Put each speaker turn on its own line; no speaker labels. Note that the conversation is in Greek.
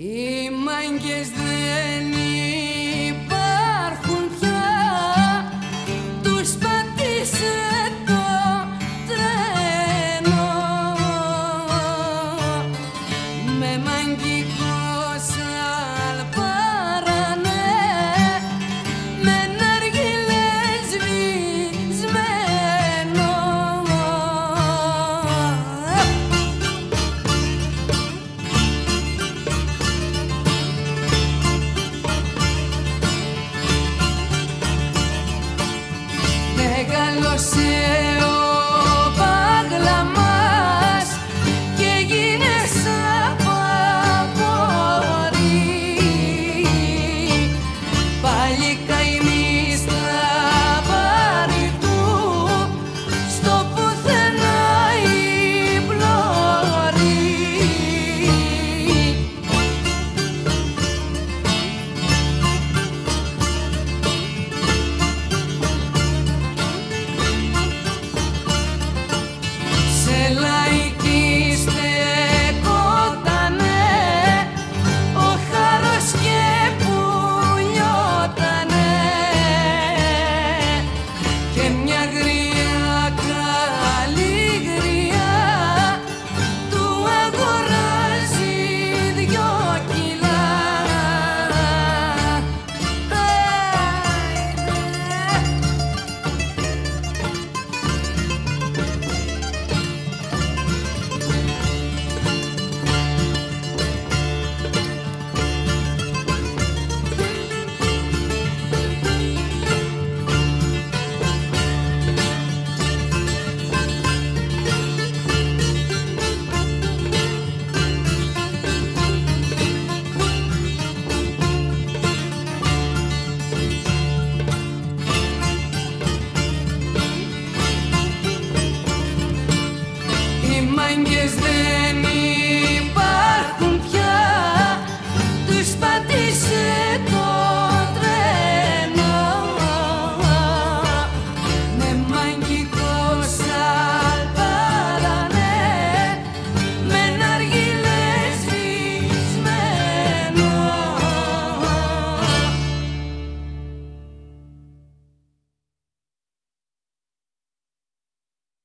Οι μάγκες δεν υπάρχουν πια, τους πατήσε το τρένο. Με μαγικό σαλπάρανε, με ναργιλές σβησμένο. Μεγάλωσε ο Παγλαμάς και γίνε σαν παπόρι. Πάλι καημί στα πάρη του, στο πουθενά η πλώρη. Σε λαϊκή στεκότανε ο χάρος και πουλιότανε, και μια γριά καλή γριά του αγοράζει 2 κιλά. Οι μάγκες